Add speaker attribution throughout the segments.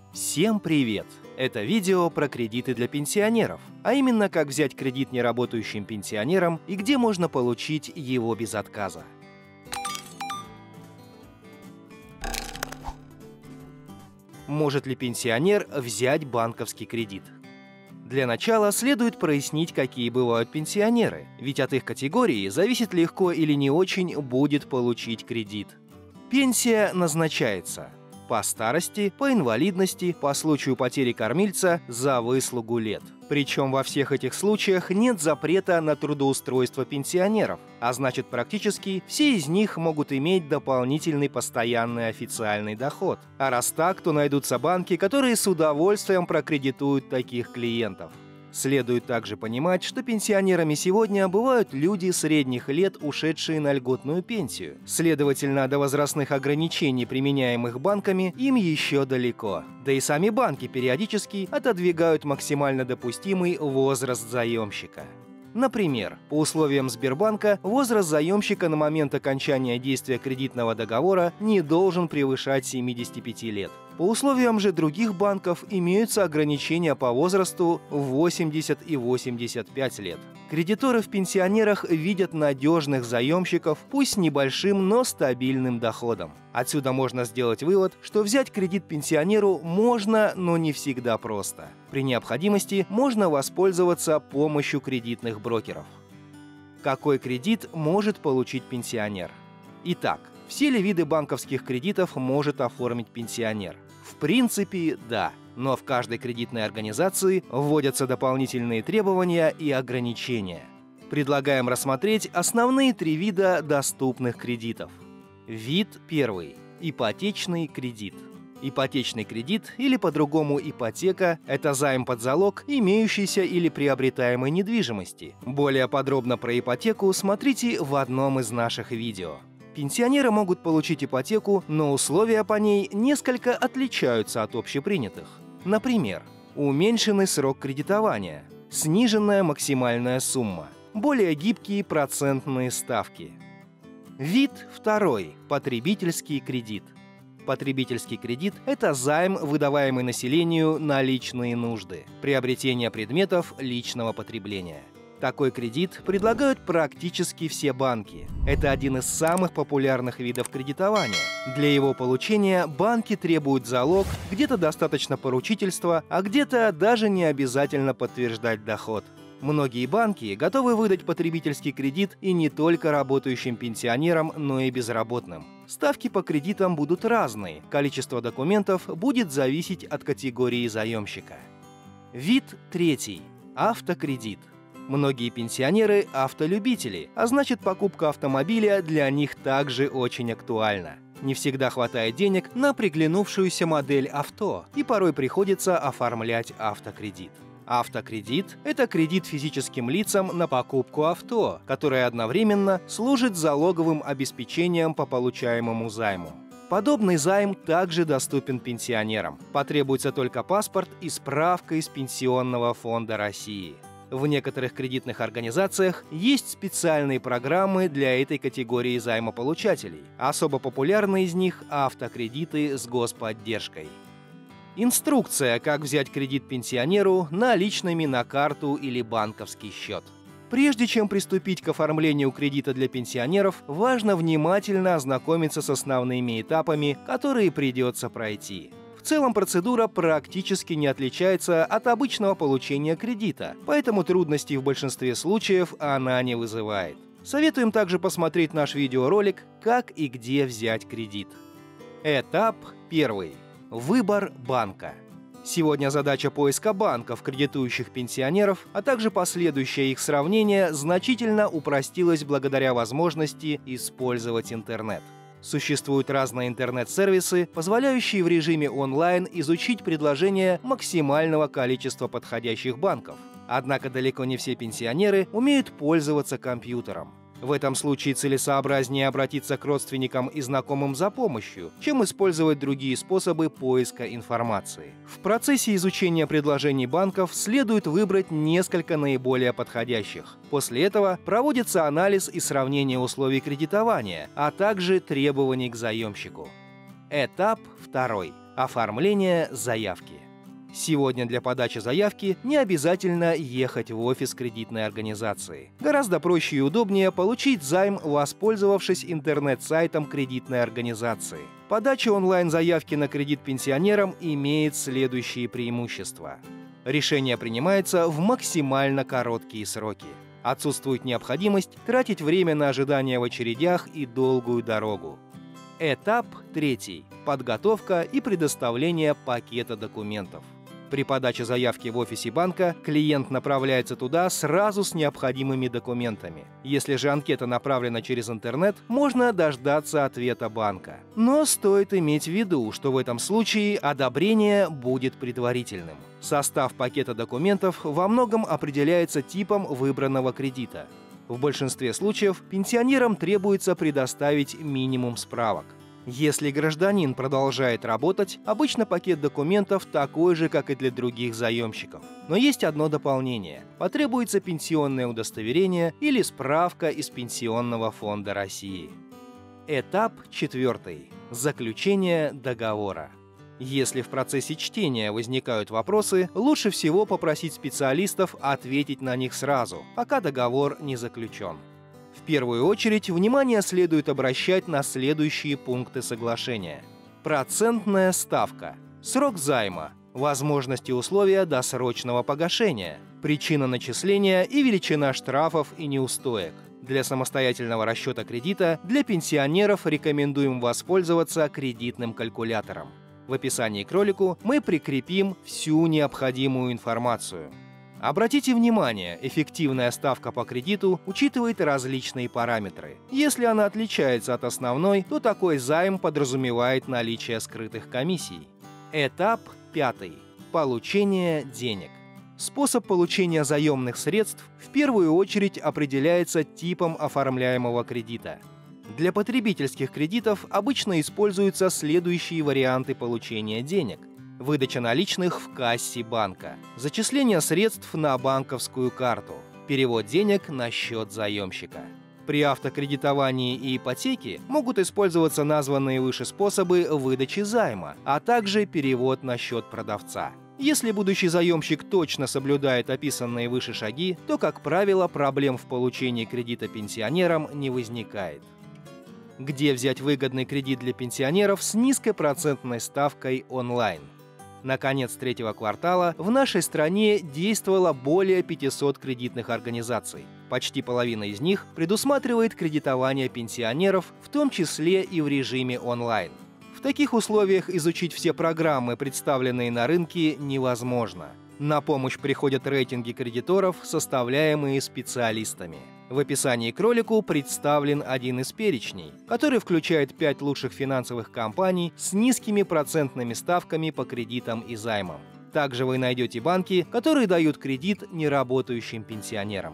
Speaker 1: Всем привет! Это видео про кредиты для пенсионеров, а именно как взять кредит неработающим пенсионерам и где можно получить его без отказа. Может ли пенсионер взять банковский кредит? Для начала следует прояснить, какие бывают пенсионеры, ведь от их категории зависит, легко или не очень будет получить кредит. Пенсия назначается по старости, по инвалидности, по случаю потери кормильца, за выслугу лет. Причем во всех этих случаях нет запрета на трудоустройство пенсионеров, а значит, практически все из них могут иметь дополнительный постоянный официальный доход. А раз так, то найдутся банки, которые с удовольствием прокредитуют таких клиентов. Следует также понимать, что пенсионерами сегодня бывают люди средних лет, ушедшие на льготную пенсию. Следовательно, до возрастных ограничений, применяемых банками, им еще далеко. Да и сами банки периодически отодвигают максимально допустимый возраст заемщика. Например, по условиям Сбербанка возраст заемщика на момент окончания действия кредитного договора не должен превышать 75 лет. По условиям же других банков имеются ограничения по возрасту 80 и 85 лет. Кредиторы в пенсионерах видят надежных заемщиков, пусть с небольшим, но стабильным доходом. Отсюда можно сделать вывод, что взять кредит пенсионеру можно, но не всегда просто. При необходимости можно воспользоваться помощью кредитных брокеров. Какой кредит может получить пенсионер? Итак, все ли виды банковских кредитов может оформить пенсионер? В принципе, да. Но в каждой кредитной организации вводятся дополнительные требования и ограничения. Предлагаем рассмотреть основные три вида доступных кредитов. Вид первый – ипотечный кредит. Ипотечный кредит, или по-другому ипотека, это займ под залог имеющейся или приобретаемой недвижимости. Более подробно про ипотеку смотрите в одном из наших видео. Пенсионеры могут получить ипотеку, но условия по ней несколько отличаются от общепринятых. Например, уменьшенный срок кредитования, сниженная максимальная сумма, более гибкие процентные ставки. Вид второй – потребительский кредит. Потребительский кредит – это займ, выдаваемый населению на личные нужды, приобретение предметов личного потребления. Такой кредит предлагают практически все банки. Это один из самых популярных видов кредитования. Для его получения банки требуют залог, где-то достаточно поручительства, а где-то даже не обязательно подтверждать доход. Многие банки готовы выдать потребительский кредит и не только работающим пенсионерам, но и безработным. Ставки по кредитам будут разные, количество документов будет зависеть от категории заемщика. Вид третий – автокредит. Многие пенсионеры – автолюбители, а значит, покупка автомобиля для них также очень актуальна. Не всегда хватает денег на приглянувшуюся модель авто, и порой приходится оформлять автокредит. Автокредит – это кредит физическим лицам на покупку авто, которое одновременно служит залоговым обеспечением по получаемому займу. Подобный займ также доступен пенсионерам. Потребуется только паспорт и справка из Пенсионного фонда России. В некоторых кредитных организациях есть специальные программы для этой категории займополучателей. Особо популярны из них автокредиты с господдержкой. Инструкция, как взять кредит пенсионеру наличными на карту или банковский счет. Прежде чем приступить к оформлению кредита для пенсионеров, важно внимательно ознакомиться с основными этапами, которые придется пройти. В целом процедура практически не отличается от обычного получения кредита, поэтому трудностей в большинстве случаев она не вызывает. Советуем также посмотреть наш видеоролик «Как и где взять кредит». Этап первый. Выбор банка. Сегодня задача поиска банков, кредитующих пенсионеров, а также последующее их сравнение значительно упростилась благодаря возможности использовать интернет. Существуют разные интернет-сервисы, позволяющие в режиме онлайн изучить предложения максимального количества подходящих банков. Однако далеко не все пенсионеры умеют пользоваться компьютером. В этом случае целесообразнее обратиться к родственникам и знакомым за помощью, чем использовать другие способы поиска информации. В процессе изучения предложений банков следует выбрать несколько наиболее подходящих. После этого проводится анализ и сравнение условий кредитования, а также требований к заемщику. Этап второй. Оформление заявки. Сегодня для подачи заявки не обязательно ехать в офис кредитной организации. Гораздо проще и удобнее получить займ, воспользовавшись интернет-сайтом кредитной организации. Подача онлайн-заявки на кредит пенсионерам имеет следующие преимущества. Решение принимается в максимально короткие сроки. Отсутствует необходимость тратить время на ожидание в очередях и долгую дорогу. Этап 3. Подготовка и предоставление пакета документов. При подаче заявки в офисе банка клиент направляется туда сразу с необходимыми документами. Если же анкета направлена через интернет, можно дождаться ответа банка. Но стоит иметь в виду, что в этом случае одобрение будет предварительным. Состав пакета документов во многом определяется типом выбранного кредита. В большинстве случаев пенсионерам требуется предоставить минимум справок. Если гражданин продолжает работать, обычно пакет документов такой же, как и для других заемщиков. Но есть одно дополнение. Потребуется пенсионное удостоверение или справка из Пенсионного фонда России. Этап 4. Заключение договора. Если в процессе чтения возникают вопросы, лучше всего попросить специалистов ответить на них сразу, пока договор не заключен. В первую очередь, внимание следует обращать на следующие пункты соглашения. Процентная ставка, срок займа, возможности и условия досрочного погашения, причина начисления и величина штрафов и неустоек. Для самостоятельного расчета кредита для пенсионеров рекомендуем воспользоваться кредитным калькулятором. В описании к ролику мы прикрепим всю необходимую информацию. Обратите внимание, эффективная ставка по кредиту учитывает различные параметры. Если она отличается от основной, то такой займ подразумевает наличие скрытых комиссий. Этап 5. Получение денег. Способ получения заемных средств в первую очередь определяется типом оформляемого кредита. Для потребительских кредитов обычно используются следующие варианты получения денег. Выдача наличных в кассе банка, зачисление средств на банковскую карту, перевод денег на счет заемщика. При автокредитовании и ипотеке могут использоваться названные выше способы выдачи займа, а также перевод на счет продавца. Если будущий заемщик точно соблюдает описанные выше шаги, то, как правило, проблем в получении кредита пенсионерам не возникает. Где взять выгодный кредит для пенсионеров с низкой процентной ставкой онлайн? На конец третьего квартала в нашей стране действовало более 500 кредитных организаций. Почти половина из них предусматривает кредитование пенсионеров, в том числе и в режиме онлайн. В таких условиях изучить все программы, представленные на рынке, невозможно. На помощь приходят рейтинги кредиторов, составляемые специалистами. В описании к ролику представлен один из перечней, который включает 5 лучших финансовых компаний с низкими процентными ставками по кредитам и займам. Также вы найдете банки, которые дают кредит неработающим пенсионерам.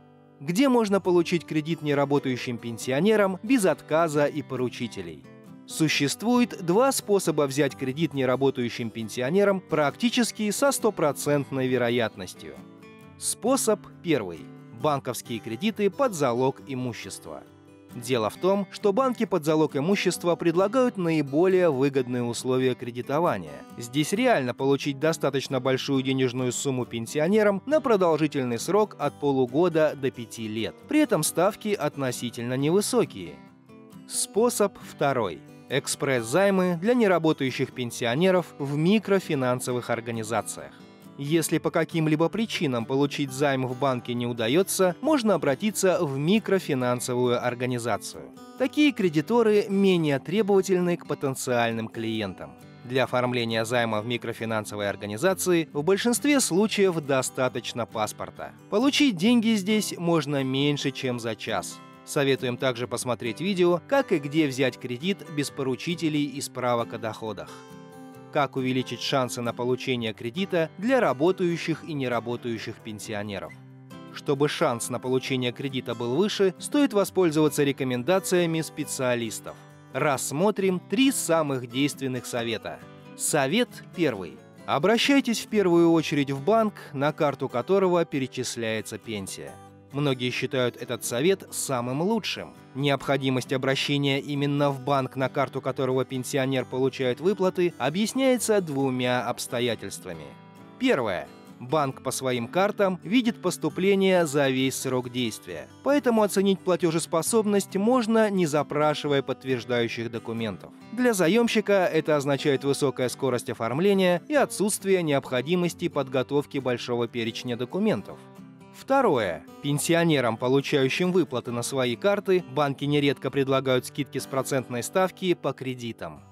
Speaker 1: Где можно получить кредит неработающим пенсионерам без отказа и поручителей? Существует два способа взять кредит неработающим пенсионерам практически со стопроцентной вероятностью. Способ первый. Банковские кредиты под залог имущества. Дело в том, что банки под залог имущества предлагают наиболее выгодные условия кредитования. Здесь реально получить достаточно большую денежную сумму пенсионерам на продолжительный срок от полугода до 5 лет. При этом ставки относительно невысокие. Способ второй. Экспресс-займы для неработающих пенсионеров в микрофинансовых организациях. Если по каким-либо причинам получить займ в банке не удается, можно обратиться в микрофинансовую организацию. Такие кредиторы менее требовательны к потенциальным клиентам. Для оформления займа в микрофинансовой организации в большинстве случаев достаточно паспорта. Получить деньги здесь можно меньше, чем за час. Советуем также посмотреть видео «Как и где взять кредит без поручителей и справок о доходах». Как увеличить шансы на получение кредита для работающих и неработающих пенсионеров. Чтобы шанс на получение кредита был выше, стоит воспользоваться рекомендациями специалистов. Рассмотрим 3 самых действенных совета. Совет первый. Обращайтесь в первую очередь в банк, на карту которого перечисляется пенсия. Многие считают этот совет самым лучшим. Необходимость обращения именно в банк, на карту которого пенсионер получает выплаты, объясняется двумя обстоятельствами. Первое. Банк по своим картам видит поступления за весь срок действия, поэтому оценить платежеспособность можно, не запрашивая подтверждающих документов. Для заемщика это означает высокая скорость оформления и отсутствие необходимости подготовки большого перечня документов. Второе. Пенсионерам, получающим выплаты на свои карты, банки нередко предлагают скидки с процентной ставки по кредитам.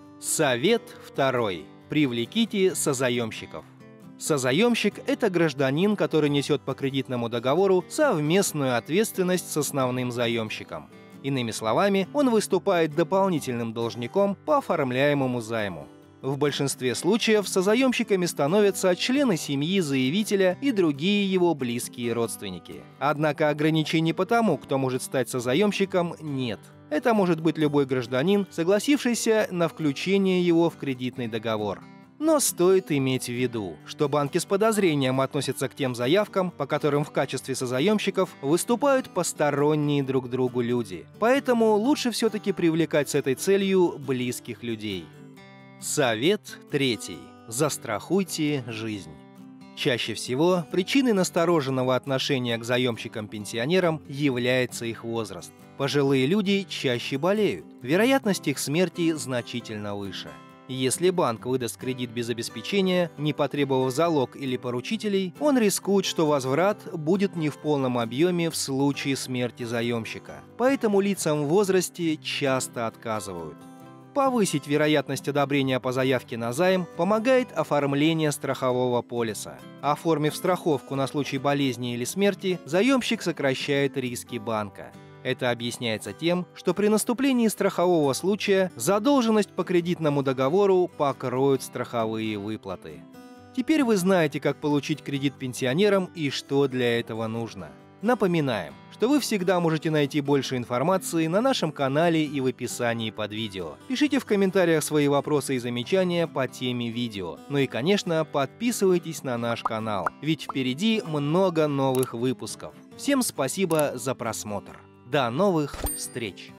Speaker 1: Совет второй. Привлеките созаемщиков. Созаемщик – это гражданин, который несет по кредитному договору совместную ответственность с основным заемщиком. Иными словами, он выступает дополнительным должником по оформляемому займу. В большинстве случаев созаемщиками становятся члены семьи заявителя и другие его близкие родственники. Однако ограничений по тому, кто может стать созаемщиком, нет. Это может быть любой гражданин, согласившийся на включение его в кредитный договор. Но стоит иметь в виду, что банки с подозрением относятся к тем заявкам, по которым в качестве созаемщиков выступают посторонние друг другу люди. Поэтому лучше все-таки привлекать с этой целью близких людей. Совет третий. Застрахуйте жизнь. Чаще всего причиной настороженного отношения к заемщикам-пенсионерам является их возраст. Пожилые люди чаще болеют, вероятность их смерти значительно выше. Если банк выдаст кредит без обеспечения, не потребовав залог или поручителей, он рискует, что возврат будет не в полном объеме в случае смерти заемщика. Поэтому лицам в возрасте часто отказывают. Повысить вероятность одобрения по заявке на займ помогает оформление страхового полиса. Оформив страховку на случай болезни или смерти, заемщик сокращает риски банка. Это объясняется тем, что при наступлении страхового случая задолженность по кредитному договору покроют страховые выплаты. Теперь вы знаете, как получить кредит пенсионерам и что для этого нужно. Напоминаем, что вы всегда можете найти больше информации на нашем канале и в описании под видео. Пишите в комментариях свои вопросы и замечания по теме видео. Ну и, конечно, подписывайтесь на наш канал, ведь впереди много новых выпусков. Всем спасибо за просмотр. До новых встреч!